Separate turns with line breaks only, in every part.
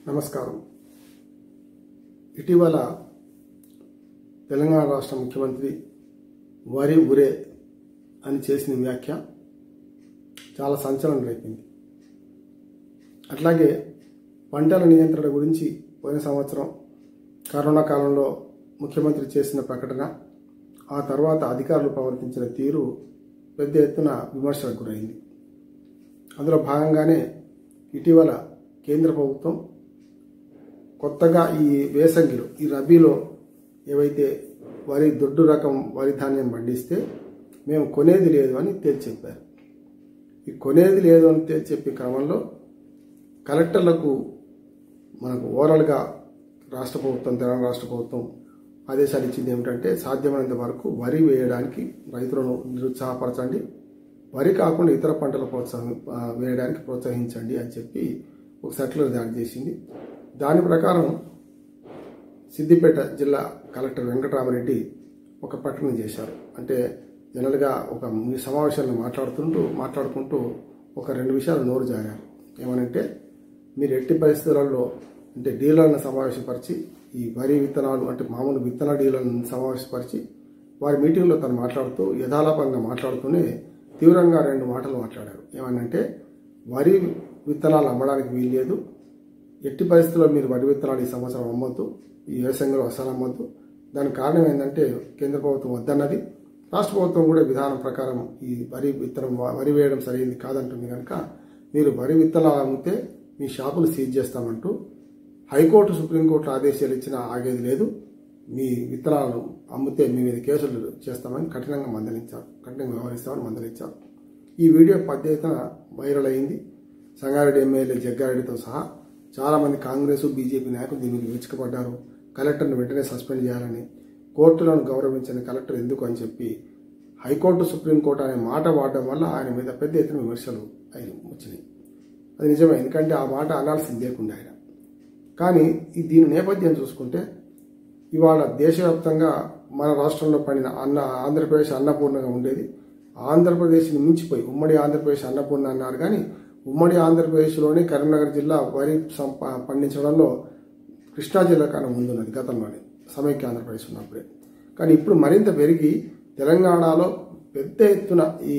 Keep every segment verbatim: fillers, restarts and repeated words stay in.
నమస్కారం. ఇటీవల తెలంగాణ రాష్ట్ర ముఖ్యమంత్రి వరి ఉరే అని చేసిన వ్యాఖ్య చాలా సంచలనం రేపింది. అట్లాగే పంటల నియంత్రణ గురించి పోయిన సంవత్సరం కరోనా కాలంలో ముఖ్యమంత్రి చేసిన ప్రకటన, ఆ తర్వాత అధికారులు ప్రవర్తించిన తీరు పెద్ద ఎత్తున విమర్శలకు గురైంది. అందులో భాగంగానే ఇటీవల కేంద్ర ప్రభుత్వం కొత్తగా ఈ వేసంగిలో ఈ రబీలో ఏవైతే వరి దొడ్డు రకం వరి ధాన్యం పండిస్తే మేము కొనేది లేదు అని తేల్చి చెప్పారు. ఈ కొనేది లేదు అని తేల్చి చెప్పే క్రమంలో కలెక్టర్లకు మనకు ఓవరాల్గా రాష్ట్ర ప్రభుత్వం తెలంగాణ రాష్ట్ర ప్రభుత్వం ఆదేశాలు ఇచ్చింది ఏమిటంటే, సాధ్యమైనంత వరకు వరి వేయడానికి రైతులను నిరుత్సాహపరచండి, వరి కాకుండా ఇతర పంటలు ప్రోత్సాహం వేయడానికి ప్రోత్సహించండి అని చెప్పి ఒక సర్క్యులర్ జారీ చేసింది. దాని ప్రకారం సిద్దిపేట జిల్లా కలెక్టర్ వెంకటరామరెడ్డి ఒక ప్రకటన చేశారు. అంటే జనరల్గా ఒక మీ సమావేశాలను మాట్లాడుతుంటూ మాట్లాడుకుంటూ ఒక రెండు విషయాలు నోరు జారారు. ఏమనంటే, మీరు ఎట్టి పరిస్థితులలో అంటే డీలర్లను సమావేశపరిచి ఈ వరి విత్తనాలు అంటే మామూలు విత్తన డీలర్లను సమావేశపరిచి వారి మీటింగ్లో తను మాట్లాడుతూ యథాలాపంగా మాట్లాడుతూనే తీవ్రంగా రెండు మాటలు మాట్లాడారు. ఏమనంటే, వరి విత్తనాలు అమ్మడానికి వీల్లేదు, ఎట్టి పరిస్థితుల్లో మీరు వరి విత్తనాలు ఈ సంవత్సరం అమ్మొద్దు, ఈ వ్యవసాయంలో అసలు అమ్మొద్దు. దానికి కారణం ఏంటంటే కేంద్ర ప్రభుత్వం వద్దన్నది, రాష్ట్ర ప్రభుత్వం కూడా విధానం ప్రకారం ఈ వరి విత్తనం వరి వేయడం సరైనది కాదంటుంది. కనుక మీరు వరి విత్తనాలు అమ్మితే మీ షాపులు సీజ్ చేస్తామంటూ హైకోర్టు సుప్రీంకోర్టు ఆదేశాలు ఇచ్చినా ఆగేది లేదు, మీ విత్తనాలు అమ్మితే మీ మీద కేసులు చేస్తామని కఠినంగా మందలించారు, కఠినంగా వ్యవహరిస్తామని మందలించారు. ఈ వీడియో పెద్ద ఎత్తున వైరల్ అయింది. సంగారెడ్డి ఎమ్మెల్యే జగ్గారెడ్డితో సహా చాలామంది కాంగ్రెస్ బీజేపీ నాయకులు దీనికి విరుచుకుపడ్డారు. కలెక్టర్ను వెంటనే సస్పెండ్ చేయాలని, కోర్టులను గౌరవించని కలెక్టర్ ఎందుకు అని చెప్పి హైకోర్టు సుప్రీంకోర్టు అనే మాట వాడడం వల్ల ఆయన మీద పెద్ద ఎత్తున విమర్శలు ఆయన వచ్చినాయి. అది నిజమే, ఎందుకంటే ఆ మాట అనాల్సింది లేకుండా ఆయన. కానీ ఈ దీని నేపథ్యం చూసుకుంటే ఇవాళ దేశవ్యాప్తంగా మన రాష్ట్రంలో పడిన అన్న ఆంధ్రప్రదేశ్ అన్నపూర్ణగా ఉండేది. ఆంధ్రప్రదేశ్ని మించిపోయి ఉమ్మడి ఆంధ్రప్రదేశ్ అన్నపూర్ణ అన్నారు, కానీ ఉమ్మడి ఆంధ్రప్రదేశ్లోని కరీంనగర్ జిల్లా వరి పండించడంలో కృష్ణా జిల్లా కన్నా ముందున్నది గతంలోనే సమైక్య ఆంధ్రప్రదేశ్ ఉన్నప్పుడే. కానీ ఇప్పుడు మరింత పెరిగి తెలంగాణలో పెద్ద ఎత్తున ఈ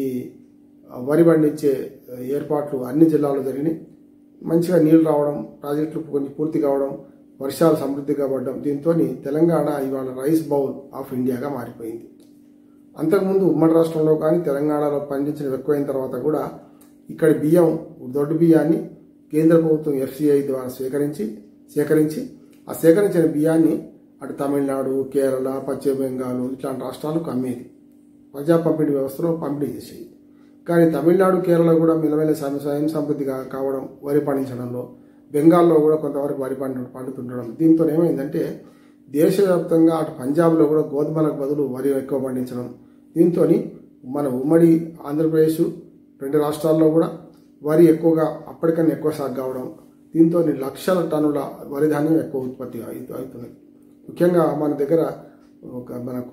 వరి పండించే ఏర్పాట్లు అన్ని జిల్లాల్లో జరిగినాయి. మంచిగా నీళ్లు రావడం, ప్రాజెక్టులు కొంచెం పూర్తి కావడం, వర్షాలు సమృద్ధిగా పడడం, దీంతో తెలంగాణ ఇవాళ రైస్ బౌల్ ఆఫ్ ఇండియాగా మారిపోయింది. అంతకుముందు ఉమ్మడి రాష్ట్రంలో కానీ తెలంగాణలో పండించడం ఎక్కువైన తర్వాత కూడా ఇక్కడ బియ్యం దొడ్డు బియ్యాన్ని కేంద్ర ప్రభుత్వం ఎఫ్సిఐ ద్వారా స్వీకరించి సేకరించి ఆ సేకరించిన బియ్యాన్ని అటు తమిళనాడు, కేరళ, పశ్చిమ బెంగాల్ ఇట్లాంటి రాష్ట్రాలకు అమ్మేది, ప్రజా పంపిణీ వ్యవస్థలో పంపిణీ చేసేది. కానీ తమిళనాడు, కేరళ కూడా మెల్లమెల్ల స్వయం సమృద్ధిగా కావడం, వరి పండించడంలో, బెంగాల్లో కూడా కొంతవరకు వరి పండు పండుతుండడం, దీంతో ఏమైందంటే దేశవ్యాప్తంగా అటు పంజాబ్లో కూడా గోధుమలకు బదులు వరి ఎక్కువ పండించడం, దీంతో మన ఉమ్మడి ఆంధ్రప్రదేశ్ రెండు రాష్ట్రాల్లో కూడా వరి ఎక్కువగా అప్పటికన్నా ఎక్కువ సాగు కావడం, దీంతో లక్షల టన్నుల వరి ధాన్యం ఎక్కువ ఉత్పత్తి అవుతున్నది. ముఖ్యంగా మన దగ్గర ఒక మనకు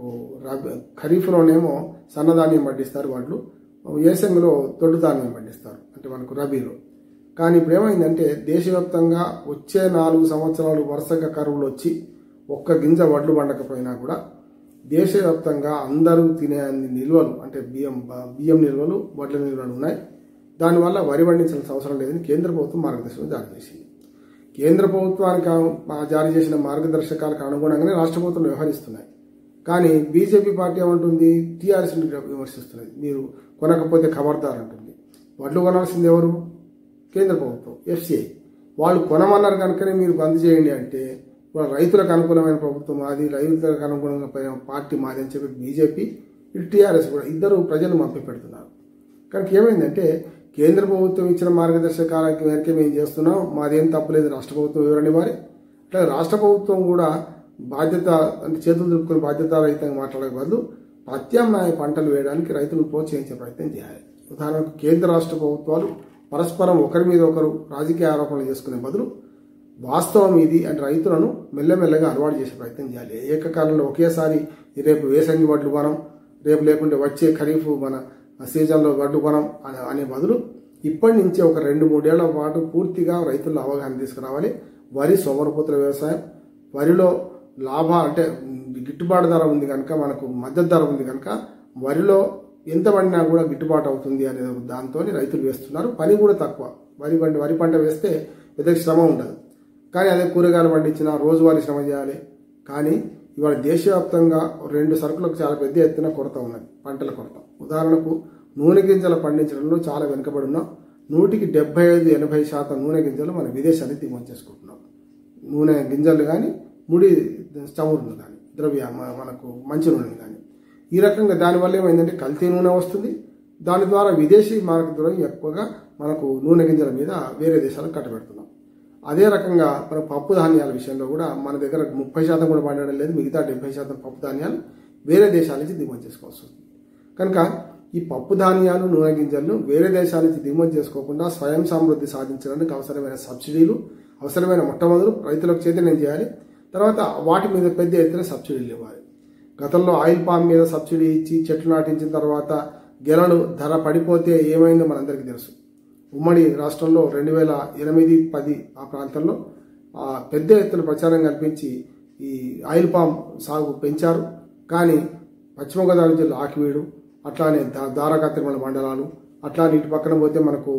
ఖరీఫ్లోనేమో సన్నధాన్యం పండిస్తారు వాళ్ళు, ఏసంగిలో దొడ్డు ధాన్యం పండిస్తారు అంటే మనకు రబీలో. కానీ ఇప్పుడు ఏమైందంటే దేశవ్యాప్తంగా వచ్చే నాలుగు సంవత్సరాలు వరుసగా కరువులు వచ్చి ఒక్క గింజ వడ్లు పండకపోయినా కూడా దేశవ్యాప్తంగా అందరూ తినే అన్ని నిల్వలు అంటే బియ్యం బియ్యం నిల్వలు, వడ్ల నిల్వలు ఉన్నాయి. దానివల్ల వరి పండించాల్సిన అవసరం లేదని కేంద్ర ప్రభుత్వం మార్గదర్శకం జారీ చేసింది. కేంద్ర ప్రభుత్వానికి జారీ చేసిన మార్గదర్శకాలకు అనుగుణంగానే రాష్ట్ర ప్రభుత్వం వ్యవహరిస్తున్నాయి. కానీ బీజేపీ పార్టీ ఏమంటుంది, టీఆర్ఎస్ని విమర్శిస్తున్నది. మీరు కొనకపోతే ఖబర్దార్ అంటుంది. వడ్లు కొనాల్సింది ఎవరు? కేంద్ర ప్రభుత్వం, ఎఫ్సిఐ. వాళ్ళు కొనమన్నారు కనుకనే మీరు బంద్ చేయండి అంటే వాళ్ళు రైతులకు అనుకూలమైన ప్రభుత్వం మాది, రైతులకు అనుగుణంగా పార్టీ మాది అని చెప్పి బీజేపీ, ఇటు టీఆర్ఎస్ కూడా ఇద్దరు ప్రజలు మభ్య పెడుతున్నారు. కనుక ఏమైందంటే కేంద్ర ప్రభుత్వం ఇచ్చిన మార్గదర్శకాలకి మేరకే మేము చేస్తున్నాం, మాదేం తప్పలేదు, రాష్ట్ర ప్రభుత్వం వివరణ ఇవ్వాలి. అట్లా రాష్ట్ర ప్రభుత్వం కూడా బాధ్యత అంటే చేతులు దులుపుకుని బాధ్యతారహితంగా మాట్లాడే బదులు ప్రత్యామ్నాయ పంటలు వేయడానికి రైతులను ప్రోత్సహించే ప్రయత్నం చేయాలి. ఉదాహరణకు కేంద్ర రాష్ట్ర ప్రభుత్వాలు పరస్పరం ఒకరి మీద ఒకరు రాజకీయ ఆరోపణలు చేసుకునే బదులు వాస్తవం ఇది అంటే రైతులను మెల్లమెల్లగా అలవాటు చేసే ప్రయత్నం చేయాలి. ఏకకాలంలో ఒకేసారి రేపు వేసంగి వడ్లు కొనం, రేపు లేకుంటే వచ్చే ఖరీఫ్ మన సీజన్లో వడ్లు కొనం అనే బదులు ఇప్పటి నుంచే ఒక రెండు మూడేళ్ల పాటు పూర్తిగా రైతుల్లో అవగాహన తీసుకురావాలి. వరి సోమరపోతుల వ్యవసాయం, వరిలో లాభ అంటే గిట్టుబాటు ధర ఉంది కనుక, మనకు మద్దతు ధర ఉంది కనుక వరిలో ఎంత పండినా కూడా గిట్టుబాటు అవుతుంది అనే దాంతో రైతులు వేస్తున్నారు. పని కూడా తక్కువ. వరి పంట వరి పంట వేస్తే పెద్ద శ్రమ ఉండదు. కానీ అదే కూరగాయలు పండించినా రోజువారీ శ్రమ చేయాలి. కానీ ఇవాళ దేశవ్యాప్తంగా రెండు సరుకులకు చాలా పెద్ద ఎత్తున కొరత ఉన్నది, పంటల కొరత. ఉదాహరణకు నూనె గింజలు పండించడంలో చాలా వెనుకబడి ఉన్నాం. నూటికి డెబ్బై ఐదు ఎనభై శాతం నూనె గింజలు మన విదేశానికి దిగుమతి చేసుకుంటున్నాం. నూనె గింజలు కానీ, ముడి చమురులు కానీ, ద్రవ్య మనకు మంచి నూనె కానీ. ఈ రకంగా దానివల్ల ఏమైందంటే కల్తీ నూనె వస్తుంది. దాని ద్వారా విదేశీ మార్కెట్ ద్వారా ఎక్కువగా మనకు నూనె గింజల మీద వేరే దేశాలకు కట్టబెడుతున్నాం. అదే రకంగా మన పప్పు ధాన్యాల విషయంలో కూడా మన దగ్గర ముప్పై శాతం కూడా పండడం లేదు. మిగతా డెబ్బై శాతం పప్పు ధాన్యాలు వేరే దేశాల నుంచి దిగుమతి చేసుకోవాల్సి వస్తుంది. కనుక ఈ పప్పు ధాన్యాలు, నూనె గింజలను వేరే దేశాల నుంచి దిగుమతి చేసుకోకుండా స్వయం సమృద్ధి సాధించడానికి అవసరమైన సబ్సిడీలు, అవసరమైన మొట్టమొదలు రైతులకు చైతన్యం చేయాలి. తర్వాత వాటి మీద పెద్ద ఎత్తున సబ్సిడీలు ఇవ్వాలి. గతంలో ఆయిల్ పామ్ మీద సబ్సిడీ ఇచ్చి చెట్లు నాటించిన తర్వాత గెలలు ధర పడిపోతే ఏమైందో మనందరికీ తెలుసు. ఉమ్మడి రాష్ట్రంలో రెండు వేల ఎనిమిది పది ఆ ప్రాంతంలో పెద్ద ఎత్తున ప్రచారం కల్పించి ఈ ఆయిల్ పామ్ సాగు పెంచారు. కానీ పశ్చిమ గోదావరి జిల్లా ఆకివీడు, అట్లానే ద్వారకా తిరుమల మండలాలు, అట్లానే ఇటు పక్కన పోతే మనకు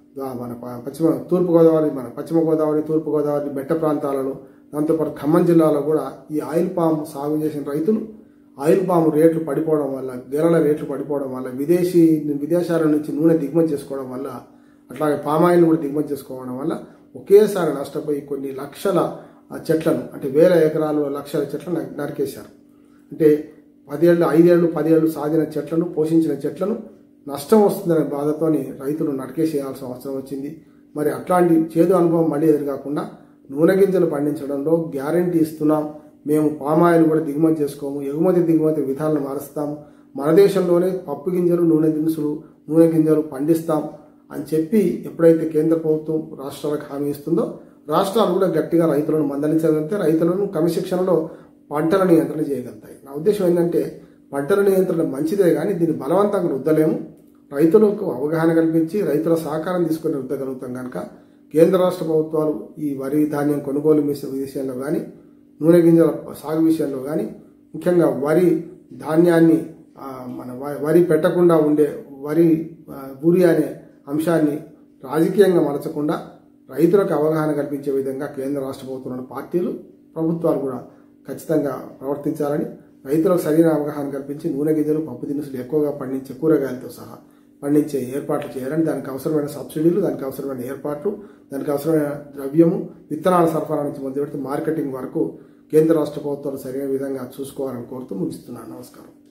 మన పశ్చిమ తూర్పు గోదావరి మన పశ్చిమ గోదావరి తూర్పు గోదావరి మెట్ట ప్రాంతాలలో, దాంతోపాటు ఖమ్మం జిల్లాలో కూడా ఈ ఆయిల్ పామ్ సాగు చేసిన రైతులు ఆయిల్ పామ్ రేట్లు పడిపోవడం వల్ల, గెలల రేట్లు పడిపోవడం వల్ల, విదేశీ విదేశాల నుంచి నూనె దిగుమతి చేసుకోవడం వల్ల, అట్లాగే పామాయిల్ కూడా దిగుమతి చేసుకోవడం వల్ల ఒకేసారి నష్టపోయి కొన్ని లక్షల చెట్లను, అంటే వేల ఎకరాలు లక్షల చెట్లను నరికేశారు. అంటే పదేళ్ళు ఐదేళ్లు పదేళ్లు సాగిన చెట్లను, పోషించిన చెట్లను నష్టం వస్తుందనే బాధతోని రైతులు నరికేసేయాల్సిన అవసరం వచ్చింది. మరి అట్లాంటి చేదు అనుభవం మళ్ళీ ఎదురుకాకుండా నూనె గింజలు పండించడంలో గ్యారంటీ ఇస్తున్నాం, మేము పామాయిల్ కూడా దిగుమతి చేసుకోము, ఎగుమతి దిగుమతి విధానాలు మారుస్తాము, మన దేశంలోనే పప్పు గింజలు, నూనె దినుసులు, నూనె గింజలు పండిస్తాం అని చెప్పి ఎప్పుడైతే కేంద్ర ప్రభుత్వం రాష్ట్రాలకు హామీ ఇస్తుందో రాష్ట్రాలు కూడా గట్టిగా రైతులను మందలించగలిగితే రైతులను క్రమశిక్షణలో పంటల నియంత్రణ చేయగలుగుతాయి. నా ఉద్దేశం ఏంటంటే పంటల నియంత్రణ మంచిదే కానీ దీన్ని బలవంతంగా రుద్దలేము. రైతులకు అవగాహన కల్పించి రైతుల సహకారం తీసుకుని రుద్దగలుగుతాం కనుక కేంద్ర రాష్ట్ర ప్రభుత్వాలు ఈ వరి ధాన్యం కొనుగోలు విషయంలో కానీ, నూనె గింజల సాగు విషయంలో కానీ, ముఖ్యంగా వరి ధాన్యాన్ని మన వరి పెట్టకుండా ఉండే వరి గురి అనే అంశాన్ని రాజకీయంగా మలచకుండా రైతులకు అవగాహన కల్పించే విధంగా కేంద్ర రాష్ట్ర ప్రభుత్వంలోని పార్టీలు, ప్రభుత్వాలు కూడా ఖచ్చితంగా ప్రవర్తించాలని, రైతులకు సరైన అవగాహన కల్పించి నూనె గింజలు, పప్పు దినుసులు ఎక్కువగా పండించే కూరగాయలతో సహా పండించే ఏర్పాట్లు చేయాలని, దానికి అవసరమైన సబ్సిడీలు, దానికి అవసరమైన ఏర్పాట్లు, దానికి అవసరమైన ద్రవ్యము, విత్తనాల సరఫరా నుంచి మొదలుపెడితే మార్కెటింగ్ వరకు కేంద్ర రాష్ట్ర ప్రభుత్వాలు సరైన విధంగా చూసుకోవాలని కోరుతూ ముగిస్తున్నాను. నమస్కారం.